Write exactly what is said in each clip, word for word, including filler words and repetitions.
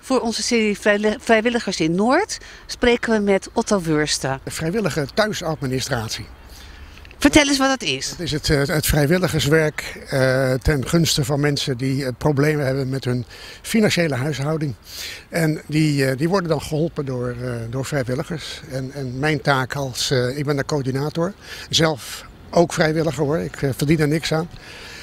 Voor onze serie Vrijwilligers in Noord spreken we met Otto Wursten. Vrijwillige thuisadministratie. Vertel eens wat dat is. Het is het, het vrijwilligerswerk uh, ten gunste van mensen die uh, problemen hebben met hun financiële huishouding. En die, uh, die worden dan geholpen door, uh, door vrijwilligers. En, en mijn taak als, uh, ik ben de coördinator, zelf ook vrijwilliger hoor, ik uh, verdien er niks aan.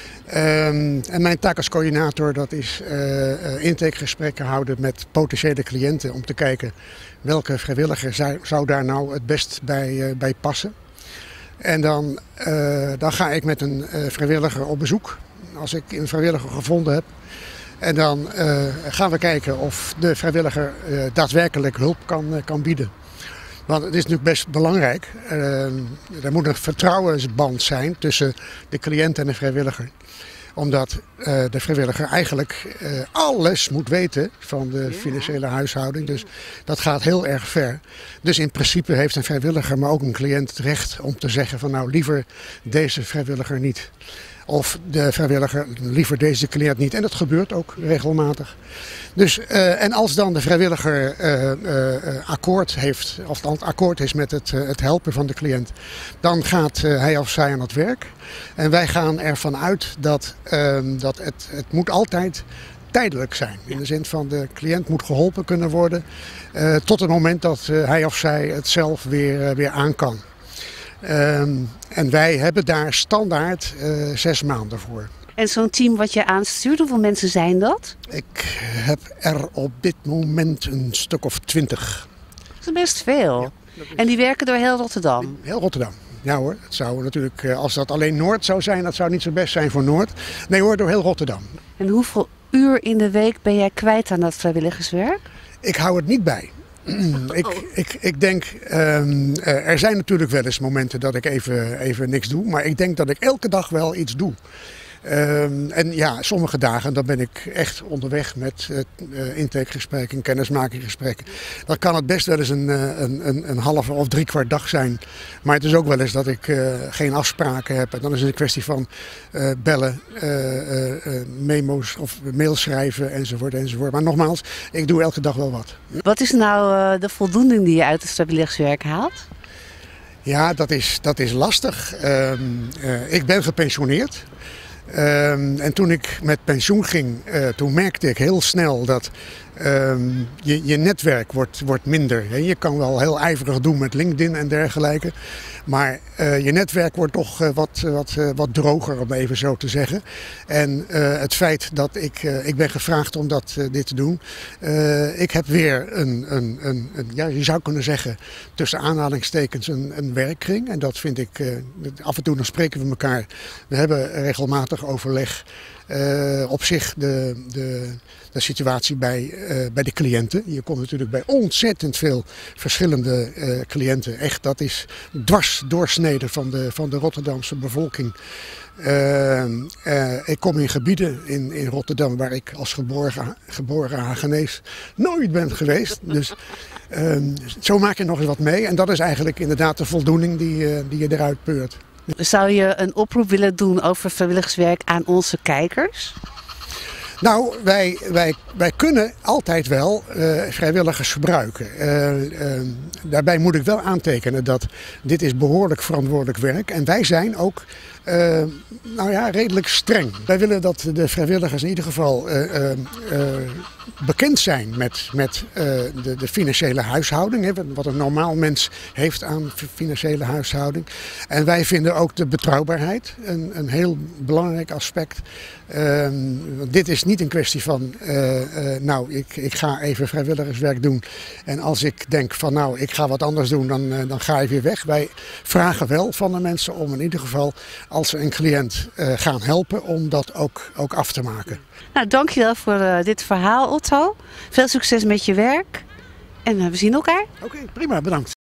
Um, en mijn taak als coördinator dat is uh, uh, intakegesprekken houden met potentiële cliënten om te kijken welke vrijwilliger zou, zou daar nou het best bij, uh, bij passen. En dan, uh, dan ga ik met een uh, vrijwilliger op bezoek, als ik een vrijwilliger gevonden heb. En dan uh, gaan we kijken of de vrijwilliger uh, daadwerkelijk hulp kan, uh, kan bieden. Want het is natuurlijk best belangrijk. Uh, er moet een vertrouwensband zijn tussen de cliënt en de vrijwilliger. Omdat uh, de vrijwilliger eigenlijk uh, alles moet weten van de financiële huishouding. Dus dat gaat heel erg ver. Dus in principe heeft een vrijwilliger, maar ook een cliënt het recht om te zeggen van nou liever deze vrijwilliger niet. Of de vrijwilliger liever deze cliënt niet. En dat gebeurt ook regelmatig. Dus, uh, en als dan de vrijwilliger uh, uh, akkoord heeft, of het akkoord is met het, uh, het helpen van de cliënt, dan gaat uh, hij of zij aan het werk. En wij gaan ervan uit dat, uh, dat het, het moet altijd tijdelijk zijn. In de zin van de cliënt moet geholpen kunnen worden uh, tot het moment dat uh, hij of zij het zelf weer, uh, weer aan kan. Um, en wij hebben daar standaard uh, zes maanden voor. En zo'n team wat je aanstuurt, hoeveel mensen zijn dat? Ik heb er op dit moment een stuk of twintig. Dat is best veel. Ja, is... En die werken door heel Rotterdam? Heel Rotterdam. Ja hoor, het zou natuurlijk, als dat alleen Noord zou zijn, dat zou niet zo best zijn voor Noord. Nee hoor, door heel Rotterdam. En hoeveel uur in de week ben jij kwijt aan dat vrijwilligerswerk? Ik hou het niet bij. Ik, ik, ik denk, um, er zijn natuurlijk wel eens momenten dat ik even, even niks doe, maar ik denk dat ik elke dag wel iets doe. Um, en ja, sommige dagen dan ben ik echt onderweg met uh, intakegesprekken, kennismakinggesprekken. Dat kan het best wel eens een, een, een, een halve of drie kwart dag zijn. Maar het is ook wel eens dat ik uh, geen afspraken heb. En dan is het een kwestie van uh, bellen, uh, uh, memo's of mails schrijven enzovoort, enzovoort. Maar nogmaals, ik doe elke dag wel wat. Wat is nou uh, de voldoening die je uit het vrijwilligerswerk haalt? Ja, dat is, dat is lastig. Uh, uh, ik ben gepensioneerd. Um, en toen ik met pensioen ging, uh, toen merkte ik heel snel dat um, je, je netwerk wordt, wordt minder. He, je kan wel heel ijverig doen met LinkedIn en dergelijke. Maar uh, je netwerk wordt toch uh, wat, wat, uh, wat droger, om even zo te zeggen. En uh, het feit dat ik, uh, ik ben gevraagd om dat, uh, dit te doen. Uh, ik heb weer een, een, een, een, ja, je zou kunnen zeggen, tussen aanhalingstekens een, een werkkring. En dat vind ik, uh, af en toe dan spreken we elkaar. We hebben regelmatig overleg. Uh, op zich de, de, de situatie bij, uh, bij de cliënten. Je komt natuurlijk bij ontzettend veel verschillende uh, cliënten. Echt, dat is dwars doorsneden van de, van de Rotterdamse bevolking. Uh, uh, ik kom in gebieden in, in Rotterdam waar ik als geboren, geboren Hagenees nooit ben geweest. Dus uh, zo maak je nog eens wat mee. En dat is eigenlijk inderdaad de voldoening die, uh, die je eruit peurt. Zou je een oproep willen doen over vrijwilligerswerk aan onze kijkers? Nou, wij, wij, wij kunnen altijd wel uh, vrijwilligers gebruiken. Uh, uh, daarbij moet ik wel aantekenen dat dit is behoorlijk verantwoordelijk werk. En wij zijn ook uh, nou ja, redelijk streng. Wij willen dat de vrijwilligers in ieder geval uh, uh, uh, bekend zijn met, met uh, de, de financiële huishouding. Hè, wat een normaal mens heeft aan financiële huishouding. En wij vinden ook de betrouwbaarheid een, een heel belangrijk aspect. Uh, dit is niet een kwestie van, uh, uh, nou, ik, ik ga even vrijwilligerswerk doen. En als ik denk van, nou, ik ga wat anders doen, dan, uh, dan ga ik weer weg. Wij vragen wel van de mensen om in ieder geval, als ze een cliënt uh, gaan helpen, om dat ook, ook af te maken. Nou, dankjewel voor uh, dit verhaal, Otto. Veel succes met je werk. En uh, we zien elkaar. Oké, okay, prima, bedankt.